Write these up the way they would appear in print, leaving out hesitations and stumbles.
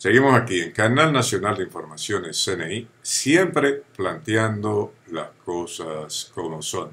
Seguimos aquí en Canal Nacional de Informaciones CNI, siempre planteando las cosas como son.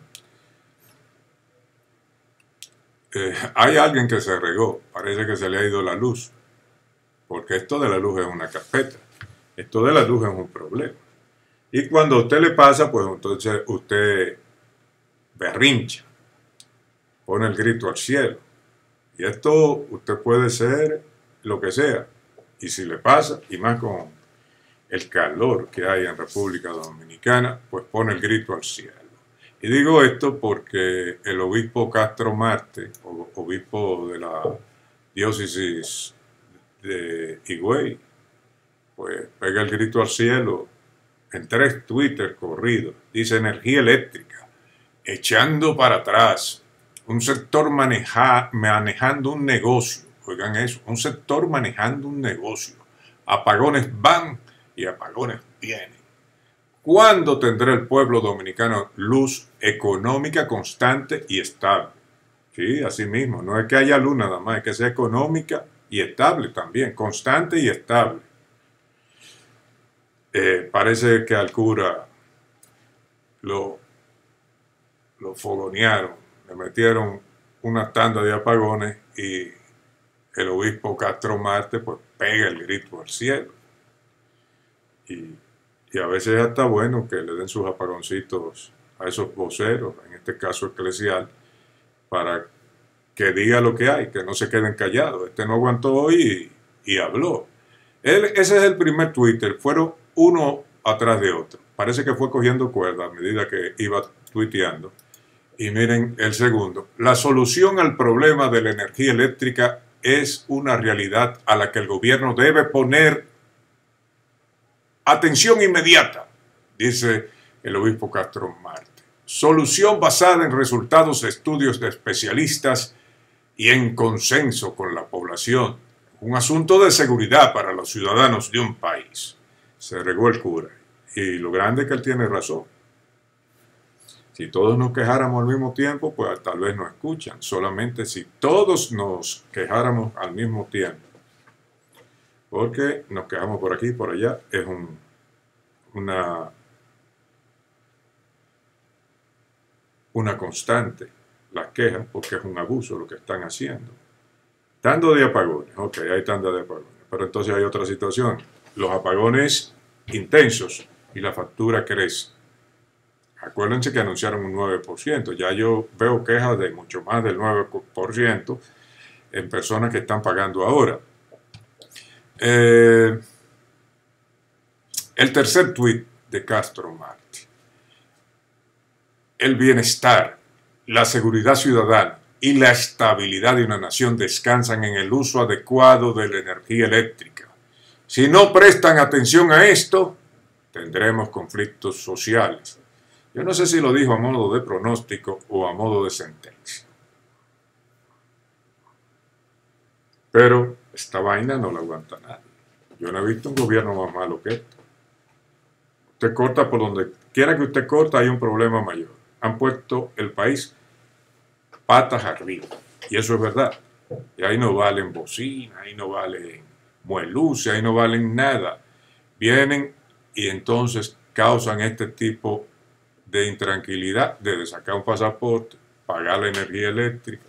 Hay alguien que se regó, parece que se le ha ido la luz, porque esto de la luz es una carpeta, esto de la luz es un problema. Y cuando a usted le pasa, pues entonces usted berrincha, pone el grito al cielo. Y esto usted puede ser lo que sea. Y si le pasa, y más con el calor que hay en República Dominicana, pues pone el grito al cielo. Y digo esto porque el obispo Castro Marte, obispo de la diócesis de Higüey, pues pega el grito al cielo en 3 Twitter corridos. Dice: energía eléctrica, echando para atrás, un sector manejando un negocio. Oigan eso, un sector manejando un negocio. Apagones van y apagones vienen. ¿Cuándo tendrá el pueblo dominicano luz económica constante y estable? Sí, así mismo, no es que haya luz nada más, es que sea económica y estable también, constante y estable. Parece que al cura lo fogonearon, le metieron una tanda de apagones y el obispo Castro Marte pues pega el grito al cielo. Y a veces es hasta bueno que le den sus apagoncitos a esos voceros, en este caso eclesial, para que diga lo que hay, que no se queden callados. Este no aguantó hoy y habló. Ese es el primer Twitter, fueron uno atrás de otro. Parece que fue cogiendo cuerda a medida que iba tuiteando. Y miren el segundo. La solución al problema de la energía eléctrica es una realidad a la que el gobierno debe poner atención inmediata, dice el obispo Castro Marte. Solución basada en resultados de estudios de especialistas y en consenso con la población. Un asunto de seguridad para los ciudadanos de un país. Se regó el cura. Y lo grande es que él tiene razón. Si todos nos quejáramos al mismo tiempo, pues tal vez no escuchan. Solamente si todos nos quejáramos al mismo tiempo. Porque nos quejamos por aquí y por allá. Es una constante. Las quejas, porque es un abuso lo que están haciendo. Tanda de apagones. Ok, hay tanda de apagones. Pero entonces hay otra situación. Los apagones intensos y la factura crece. Acuérdense que anunciaron un 9%. Ya yo veo quejas de mucho más del 9% en personas que están pagando ahora. El tercer tuit de Castro Marte. El bienestar, la seguridad ciudadana y la estabilidad de una nación descansan en el uso adecuado de la energía eléctrica. Si no prestan atención a esto, tendremos conflictos sociales. Yo no sé si lo dijo a modo de pronóstico o a modo de sentencia. Pero esta vaina no la aguanta nadie. Yo no he visto un gobierno más malo que esto. Usted corta por donde quiera que usted corta, hay un problema mayor. Han puesto el país patas arriba. Y eso es verdad. Y ahí no valen bocinas, ahí no valen mueluces, ahí no valen nada. Vienen y entonces causan este tipo de intranquilidad, de sacar un pasaporte, pagar la energía eléctrica,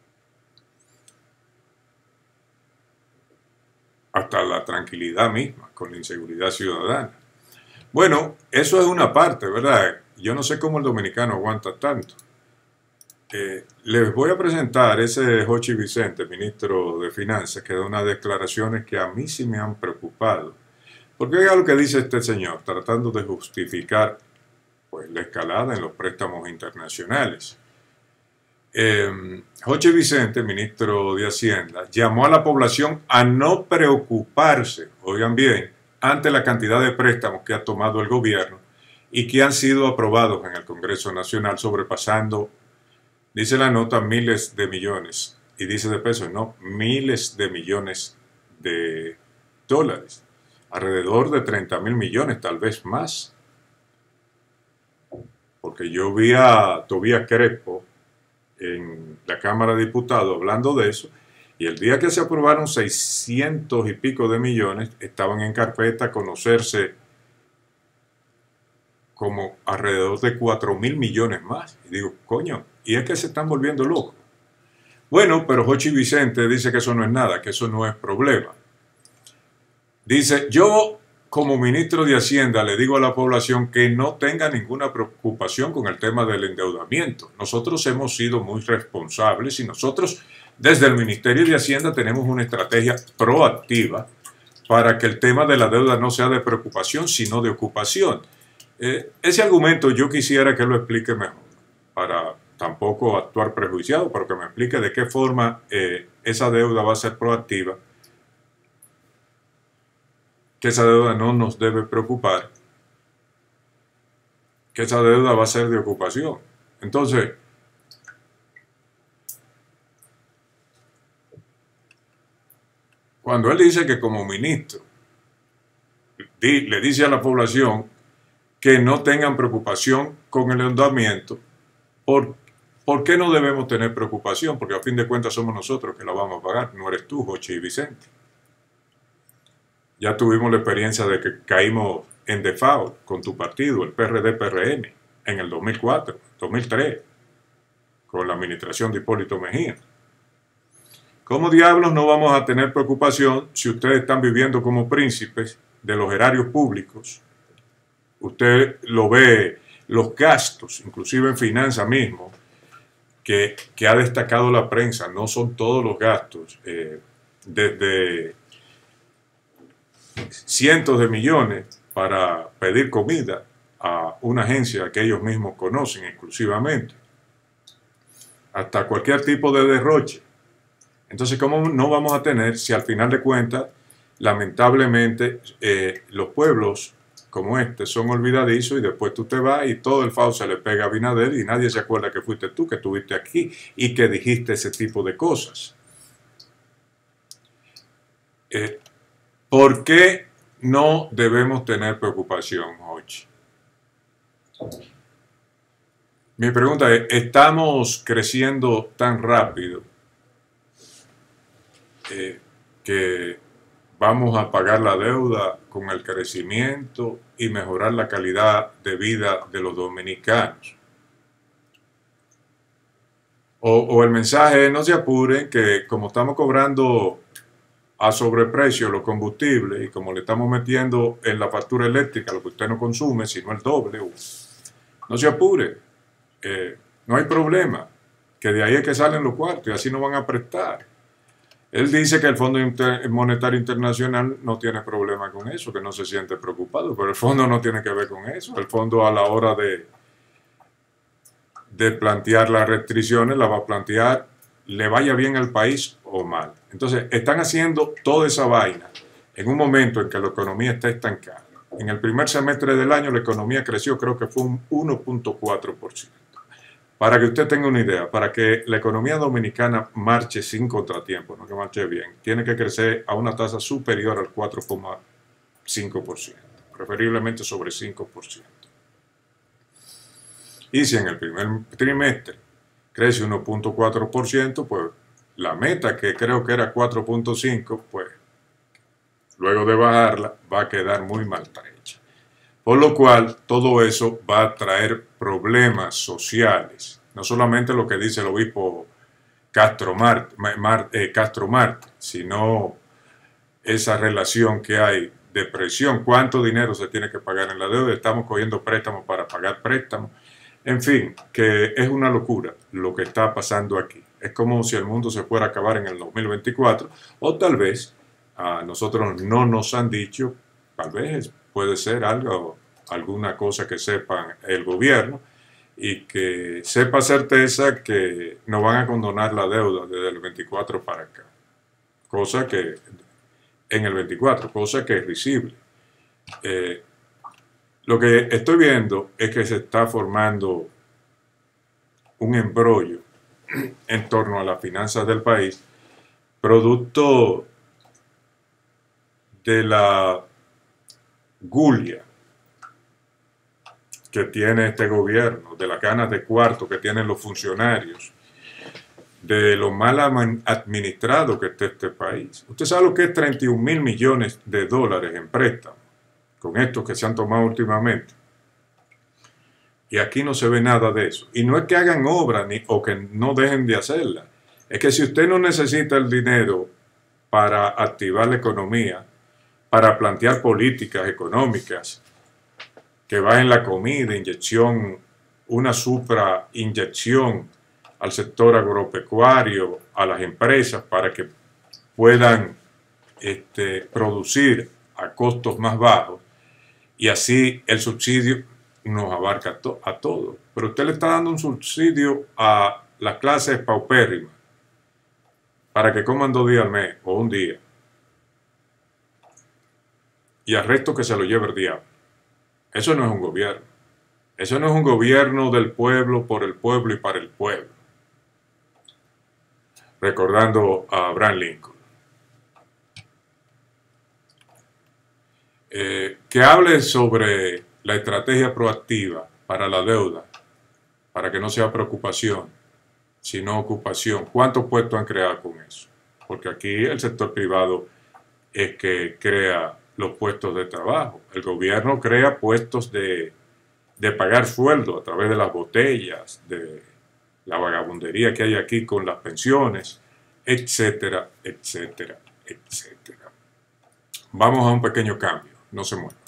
hasta la tranquilidad misma, con la inseguridad ciudadana. Bueno, eso es una parte, ¿verdad? Yo no sé cómo el dominicano aguanta tanto. Les voy a presentar ese Jochi Vicente, ministro de Finanzas, que da unas declaraciones que a mí sí me han preocupado. Porque oiga lo que dice este señor, tratando de justificar pues la escalada en los préstamos internacionales. Jochi Vicente, ministro de Hacienda, llamó a la población a no preocuparse, oigan bien, ante la cantidad de préstamos que ha tomado el gobierno y que han sido aprobados en el Congreso Nacional, sobrepasando, dice la nota, miles de millones, y dice de pesos, no, miles de millones de dólares, alrededor de 30.000 millones, tal vez más. Porque yo vi a Tobías Crespo en la Cámara de Diputados hablando de eso, Y el día que se aprobaron 600 y pico de millones, estaban en carpeta a conocerse como alrededor de 4.000 millones más. Y digo, coño, y es que se están volviendo locos. Bueno, pero Jochi Vicente dice que eso no es nada, que eso no es problema. Dice, yo como ministro de Hacienda le digo a la población que no tenga ninguna preocupación con el tema del endeudamiento. Nosotros hemos sido muy responsables y nosotros desde el Ministerio de Hacienda tenemos una estrategia proactiva para que el tema de la deuda no sea de preocupación, sino de ocupación. Ese argumento yo quisiera que lo explique mejor, para tampoco actuar prejuiciado, pero que me explique de qué forma esa deuda va a ser proactiva, que esa deuda no nos debe preocupar, que esa deuda va a ser de ocupación. Entonces, cuando él dice que como ministro le dice a la población que no tengan preocupación con el endeudamiento, ¿por qué no debemos tener preocupación? Porque a fin de cuentas somos nosotros que la vamos a pagar, no eres tú, Jochi y Vicente. Ya tuvimos la experiencia de que caímos en default con tu partido, el PRD-PRM, en el 2004, 2003, con la administración de Hipólito Mejía. ¿Cómo diablos no vamos a tener preocupación si ustedes están viviendo como príncipes de los erarios públicos? Usted lo ve, los gastos, inclusive en finanzas mismo, que ha destacado la prensa, no son todos los gastos, desde cientos de millones para pedir comida a una agencia que ellos mismos conocen exclusivamente, hasta cualquier tipo de derroche. Entonces, ¿cómo no vamos a tener si al final de cuentas, lamentablemente, los pueblos como este son olvidadizos y después tú te vas y todo el FAO se le pega a Abinader y nadie se acuerda que fuiste tú, que estuviste aquí y que dijiste ese tipo de cosas? ¿Por qué no debemos tener preocupación, Jochi? Mi pregunta es, ¿estamos creciendo tan rápido que vamos a pagar la deuda con el crecimiento y mejorar la calidad de vida de los dominicanos? O el mensaje es, no se apuren, que como estamos cobrando a sobreprecio los combustibles y como le estamos metiendo en la factura eléctrica lo que usted no consume, sino el doble, no se apure, no hay problema, que de ahí es que salen los cuartos y así no van a prestar. Él dice que el Fondo Monetario Internacional no tiene problema con eso, que no se siente preocupado, pero el fondo no tiene que ver con eso. El fondo, a la hora de plantear las restricciones, la va a plantear, le vaya bien al país o mal. Entonces, están haciendo toda esa vaina en un momento en que la economía está estancada. En el primer semestre del año la economía creció, creo que fue un 1.4%. Para que usted tenga una idea, para que la economía dominicana marche sin contratiempo, no que marche bien, tiene que crecer a una tasa superior al 4,5%, preferiblemente sobre 5%. Y si en el primer trimestre crece 1.4%, pues la meta, que creo que era 4.5%, pues luego de bajarla va a quedar muy maltrecha. Por lo cual, todo eso va a traer problemas sociales. No solamente lo que dice el obispo Castro Marte, sino esa relación que hay de presión. ¿Cuánto dinero se tiene que pagar en la deuda? Estamos cogiendo préstamos para pagar préstamos. En fin, que es una locura lo que está pasando aquí. Es como si el mundo se fuera a acabar en el 2024, o tal vez a nosotros no nos han dicho, tal vez puede ser algo, alguna cosa que sepan el gobierno y que sepa certeza que no van a condonar la deuda desde el 24 para acá. Cosa que, en el 24, cosa que es visible. Lo que estoy viendo es que se está formando un embrollo en torno a las finanzas del país, producto de la gulia que tiene este gobierno, de las ganas de cuarto que tienen los funcionarios, de lo mal administrado que está este país. Usted sabe lo que es 31.000 millones de dólares en préstamos, con estos que se han tomado últimamente. Y aquí no se ve nada de eso. Y no es que hagan obra o que no dejen de hacerla. Es que si usted no necesita el dinero para activar la economía, para plantear políticas económicas que bajen la comida, inyección, una suprainyección al sector agropecuario, a las empresas para que puedan producir a costos más bajos y así el subsidio nos abarca a todos. Pero usted le está dando un subsidio a las clases paupérrimas para que coman 2 días al mes o un día y al resto que se lo lleve el diablo. Eso no es un gobierno. Eso no es un gobierno del pueblo, por el pueblo y para el pueblo. Recordando a Abraham Lincoln. Que hable sobre la estrategia proactiva para la deuda, para que no sea preocupación, sino ocupación. ¿Cuántos puestos han creado con eso? Porque aquí el sector privado es que crea los puestos de trabajo. El gobierno crea puestos de pagar sueldo a través de las botellas, de la vagabundería que hay aquí con las pensiones, etcétera, etcétera, etcétera. Vamos a un pequeño cambio, no se muevan.